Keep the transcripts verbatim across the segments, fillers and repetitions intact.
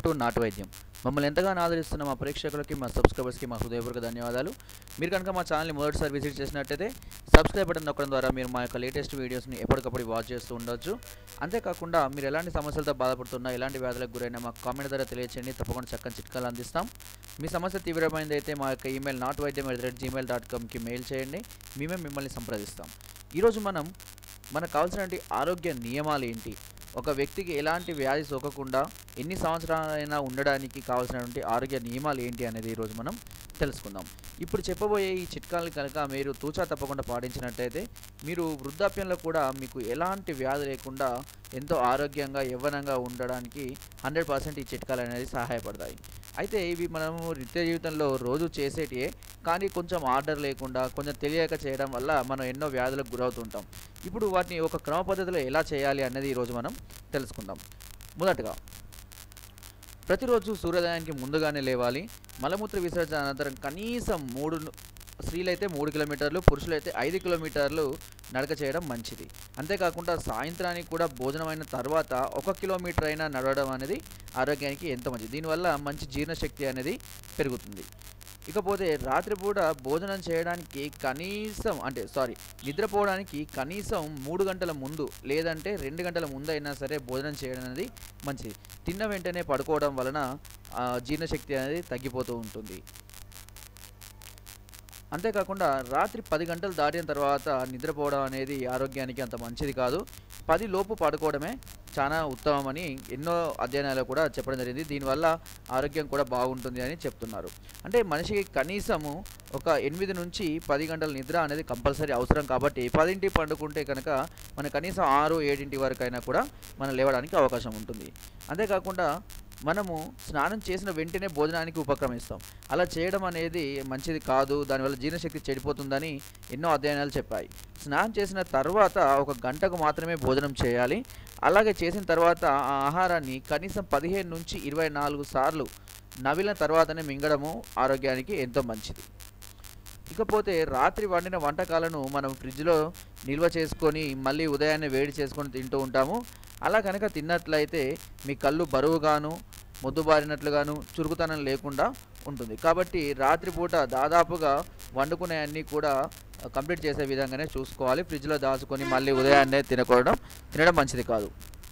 To నాటు వైద్యం. మమ్మల్ని ఎంతగానో ఆదరిస్తున్న మా ప్రేక్షకులకి, మా సబ్స్క్రైబర్స్కి మా హృదయపూర్వక ధన్యవాదాలు. మీరు కనుక మా ఛానల్ని మొదటిసారి విజిట్ చేసినట్టయితే సబ్స్క్రైబ్ బటన్ నొక్కడం ద్వారా మీరు మా యొక్క లేటెస్ట్ వీడియోస్ని ఎప్పటికప్పుడు వాచ్ చేస్తూ ఉండొచ్చు. అంతేకాకుండా మీరు ఎలాంటి సమస్యలతో బాధపడుతున్నా, ఎలాంటి వ్యాధులకు గురైనా మాకు కామెంట్ ద్వారా తెలియచేయండి. తప్పకుండా చక్కని చిట్కాలు అందిస్తాం. మీ సమస్య తీవ్రమైనది అయితే మా యొక్క ఈమెయిల్ నాట్ వైద్యం at the rate Gmail dot కామ్కి మెయిల్ చేయండి. మేమే మిమ్మల్ని సంప్రదిస్తాం. ఈరోజు మనం మనకు కావాల్సినటువంటి ఆరోగ్య నియమాలు ఏంటి, ఒక వ్యక్తికి ఎలాంటి వ్యాధి సోకకుండా ఎన్ని సంవత్సరాలైనా ఉండడానికి కావాల్సినటువంటి ఆరోగ్య నియమాలు ఏంటి అనేది ఈరోజు మనం తెలుసుకుందాం. ఇప్పుడు చెప్పబోయే ఈ చిట్కాలను కనుక మీరు తూచా తప్పకుండా పాటించినట్టయితే మీరు వృద్ధాప్యంలో కూడా మీకు ఎలాంటి వ్యాధి లేకుండా ఎంతో ఆరోగ్యంగా యవ్వనంగా ఉండడానికి హండ్రెడ్ పర్సెంట్ ఈ చిట్కాలు అనేది సహాయపడతాయి. అయితే ఇవి మనము నిత్య జీవితంలో రోజు చేసేటివే, కానీ కొంచెం ఆర్డర్ లేకుండా కొంచెం తెలియక చేయడం వల్ల మనం ఎన్నో వ్యాధులకు గురవుతుంటాం. ఇప్పుడు వాటిని ఒక క్రమ పద్ధతిలో ఎలా చేయాలి అన్నది ఈరోజు మనం తెలుసుకుందాం. మొదటగా ప్రతిరోజు సూర్యోదయానికి ముందుగానే లేవాలి. మలమూత్ర విసర్జన అనంతరం కనీసం మూడు స్త్రీలైతే మూడు కిలోమీటర్లు, పురుషులైతే ఐదు కిలోమీటర్లు నడక చేయడం మంచిది. అంతేకాకుండా సాయంత్రానికి కూడా భోజనం అయిన తర్వాత ఒక కిలోమీటర్ అయినా నడవడం అనేది ఆరోగ్యానికి ఎంతో మంచిది. దీనివల్ల మంచి జీర్ణశక్తి అనేది పెరుగుతుంది. ఇకపోతే రాత్రిపూట భోజనం చేయడానికి కనీసం అంటే సారీ నిద్రపోవడానికి కనీసం మూడు గంటల ముందు లేదంటే రెండు గంటల ముందు అయినా సరే భోజనం చేయడం అనేది మంచిది. తిన్న వెంటనే పడుకోవడం వలన జీర్ణశక్తి అనేది తగ్గిపోతూ ఉంటుంది. అంతేకాకుండా రాత్రి పది గంటలు దాటిన తర్వాత నిద్రపోవడం అనేది ఆరోగ్యానికి అంత మంచిది కాదు. పది లోపు పడుకోవడమే చాలా ఉత్తమమని ఎన్నో అధ్యయనాలు కూడా చెప్పడం జరిగింది. దీనివల్ల ఆరోగ్యం కూడా బాగుంటుంది అని చెప్తున్నారు. అంటే మనిషికి కనీసము ఒక ఎనిమిది నుంచి పది గంటల నిద్ర అనేది కంపల్సరీ అవసరం. కాబట్టి పదింటికి పండుకుంటే కనుక మన కనీసం ఆరు ఏడింటి వరకు అయినా కూడా మనం లేవడానికి అవకాశం ఉంటుంది. అంతేకాకుండా మనము స్నానం చేసిన వెంటనే భోజనానికి ఉపక్రమిస్తాం. అలా చేయడం అనేది మంచిది కాదు. దానివల్ల జీర్ణశక్తి చెడిపోతుందని ఎన్నో అధ్యయనాలు చెప్పాయి. స్నానం చేసిన తర్వాత ఒక గంటకు మాత్రమే భోజనం చేయాలి. అలాగే చేసిన తర్వాత ఆ ఆహారాన్ని కనీసం పదిహేను నుంచి ఇరవై నాలుగు సార్లు నవిలిన తర్వాతనే మింగడము ఆరోగ్యానికి ఎంతో మంచిది. ఇకపోతే రాత్రి వండిన వంటకాలను మనం ఫ్రిడ్జ్లో నిల్వ చేసుకొని మళ్ళీ ఉదయాన్నే వేడి చేసుకొని తింటూ ఉంటాము. అలా కనుక తిన్నట్లయితే మీ కళ్ళు బరువుగాను, మొద్దుబారినట్లుగాను, చురుకుతనం లేకుండా ఉంటుంది. కాబట్టి రాత్రిపూట దాదాపుగా వండుకునే అన్నీ కూడా కంప్లీట్ చేసే విధంగానే చూసుకోవాలి. ఫ్రిడ్జ్లో దాచుకొని మళ్ళీ ఉదయాన్నే తినకూడడం తినడం మంచిది కాదు.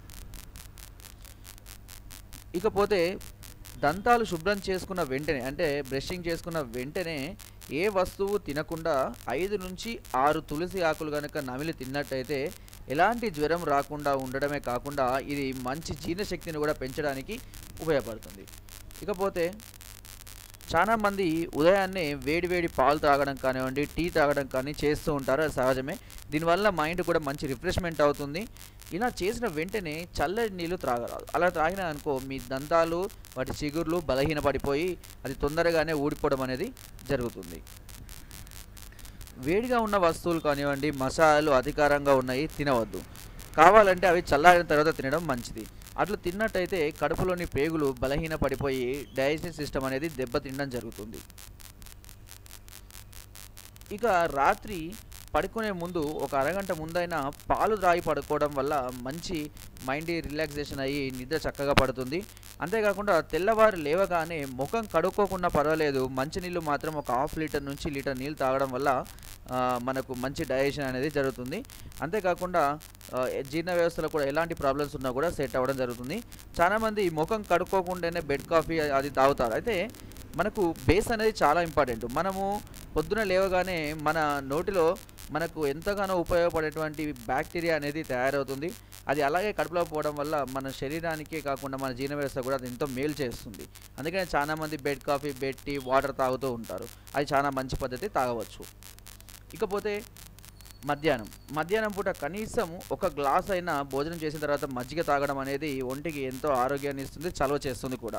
ఇకపోతే దంతాలు శుభ్రం చేసుకున్న వెంటనే అంటే బ్రషింగ్ చేసుకున్న వెంటనే ఏ వస్తువు తినకుండా ఐదు నుంచి ఆరు తులసి ఆకులు కనుక నమిలి తిన్నట్టయితే ఎలాంటి జ్వరం రాకుండా ఉండడమే కాకుండా ఇది మంచి జీర్ణశక్తిని కూడా పెంచడానికి ఉపయోగపడుతుంది. ఇకపోతే చాలామంది ఉదయాన్నే వేడి వేడి పాలు తాగడం కానివ్వండి, టీ తాగడం కానీ చేస్తూ ఉంటారు. అది సహజమే. దీనివల్ల మైండ్ కూడా మంచి రిఫ్రెష్మెంట్ అవుతుంది. ఇలా చేసిన వెంటనే చల్లటి నీళ్ళు త్రాగరాదు. అలా త్రాగినా అనుకో మీ దంతాలు వాటి చిగుర్లు బలహీనపడిపోయి అది తొందరగానే ఊడిపోవడం అనేది జరుగుతుంది. వేడిగా ఉన్న వస్తువులు కానివ్వండి, మసాలాలు అధికారంగా ఉన్నాయి తినవద్దు. కావాలంటే అవి చల్లారిన తర్వాత తినడం మంచిది. అట్లా తిన్నట్టయితే కడుపులోని పేగులు బలహీన పడిపోయి డైజెషన్ సిస్టమ్ అనేది దెబ్బతినడం జరుగుతుంది. ఇక రాత్రి పడుకునే ముందు ఒక అరగంట ముందైనా పాలు త్రాగి పడుకోవడం వల్ల మంచి మైండ్ రిలాక్సేషన్ అయ్యి నిద్ర చక్కగా పడుతుంది. అంతేకాకుండా తెల్లవారు లేవగానే ముఖం కడుక్కోకుండా పర్వాలేదు, మంచినీళ్ళు మాత్రం ఒక హాఫ్ లీటర్ నుంచి లీటర్ నీళ్ళు తాగడం వల్ల మనకు మంచి డైజెషన్ అనేది జరుగుతుంది. అంతేకాకుండా జీర్ణ వ్యవస్థలో కూడా ఎలాంటి ప్రాబ్లమ్స్ ఉన్నా కూడా సెట్ అవ్వడం జరుగుతుంది. చాలామంది ముఖం కడుక్కోకుండానే బెడ్ కాఫీ అది తాగుతారు. అయితే మనకు బేస్ అనేది చాలా ఇంపార్టెంట్. మనము పొద్దున లేవగానే మన నోటిలో మనకు ఎంతగానో ఉపయోగపడేటువంటి బ్యాక్టీరియా అనేది తయారవుతుంది. అది అలాగే కడుపులో పోవడం వల్ల మన శరీరానికే కాకుండా మన జీర్ణ వ్యవస్థ కూడా అది ఎంతో మేలు చేస్తుంది. అందుకని చాలామంది bed coffee, bed tea, water తాగుతూ ఉంటారు. అది చాలా మంచి పద్ధతి, తాగవచ్చు. ఇకపోతే మధ్యాహ్నం మధ్యాహ్నం పూట కనీసం ఒక గ్లాస్ అయినా భోజనం చేసిన తర్వాత మజ్జిగ తాగడం అనేది ఒంటికి ఎంతో ఆరోగ్యాన్ని ఇస్తుంది, చలవ చేస్తుంది కూడా.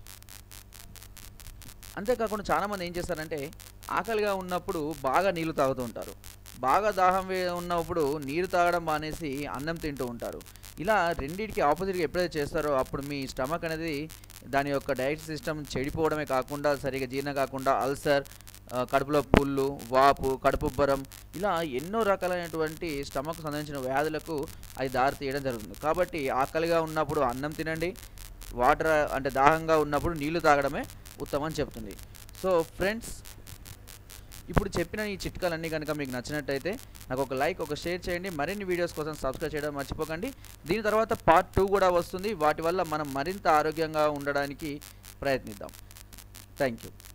అంతేకాకుండా చాలామంది ఏం చేస్తారంటే ఆకలిగా ఉన్నప్పుడు బాగా నీళ్లు తాగుతూ ఉంటారు. బాగా దాహం ఉన్నప్పుడు నీరు తాగడం మానేసి అన్నం తింటూ ఉంటారు. ఇలా రెండింటికి ఆపోజిట్గా ఎప్పుడైతే చేస్తారో అప్పుడు మీ స్టమక్ అనేది దాని యొక్క డైజెస్ట్ సిస్టమ్ చెడిపోవడమే కాకుండా సరిగా జీర్ణం కాకుండా అల్సర్, కడుపులో పుళ్ళు, వాపు, కడుపుబ్బరం ఇలా ఎన్నో రకాలైనటువంటి స్టమక్ సంబంధించిన వ్యాధులకు అది దారి తీయడం జరుగుతుంది. కాబట్టి ఆకలిగా ఉన్నప్పుడు అన్నం తినండి, వాటర్ అంటే దాహంగా ఉన్నప్పుడు నీళ్లు తాగడమే ఉత్తమం అని చెప్తుంది. సో ఫ్రెండ్స్, ఇప్పుడు చెప్పిన ఈ చిట్కాలన్నీ కనుక మీకు నచ్చినట్టయితే నాకు ఒక లైక్, ఒక షేర్ చేయండి. మరిన్ని వీడియోస్ కోసం సబ్స్క్రైబ్ చేయడం మర్చిపోకండి. దీని తర్వాత పార్ట్ టూ కూడా వస్తుంది. వాటి వల్ల మనం మరింత ఆరోగ్యంగా ఉండడానికి ప్రయత్నిద్దాం. Thank you.